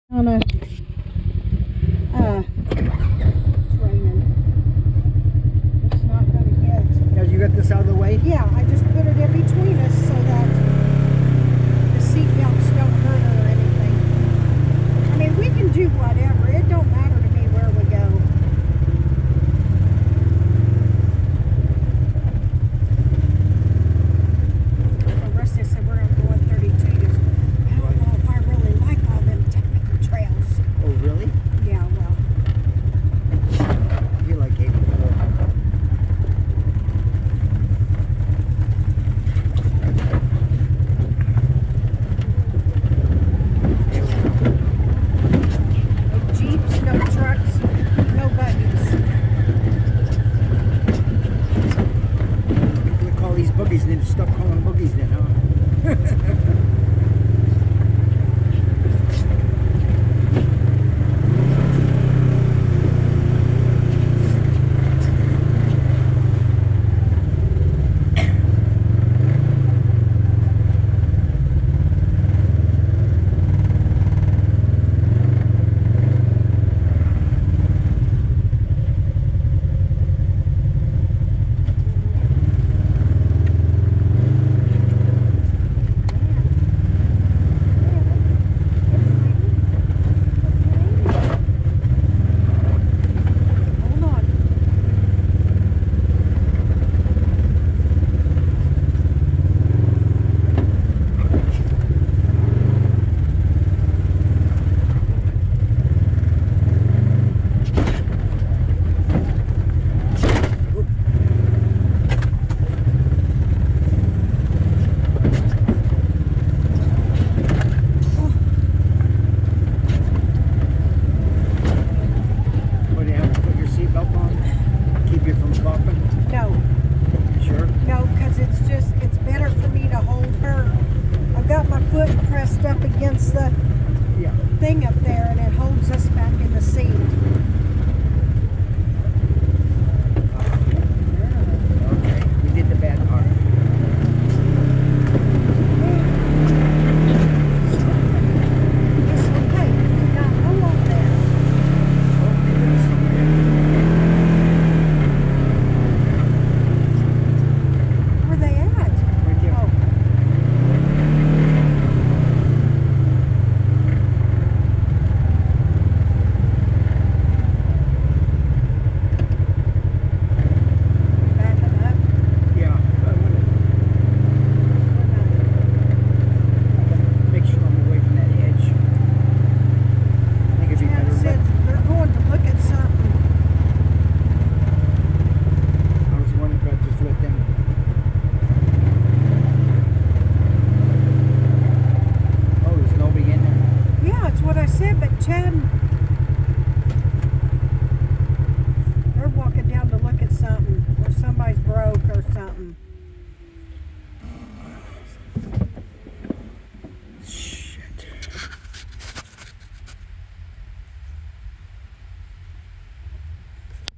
On a it's raining. It's not gonna hit. Now you got this out of the way? Yeah, I just put it in between us so that the seat belts don't hurt her or anything. I mean, we can do whatever. It don't matter to me where we go. The rest of us said we're gonna go at 32. I don't know if I really like all them technical trails. Oh, really? Yeah, well. I feel like 84. No Jeeps, no trucks, no buggies. We call these buggies and then stop calling buggies then, huh? Pressed up against the thing up there, and it holds us back in the seat. Okay, we did the bad part. It's okay. You got no on there. Where they at? Right there. Oh. Chad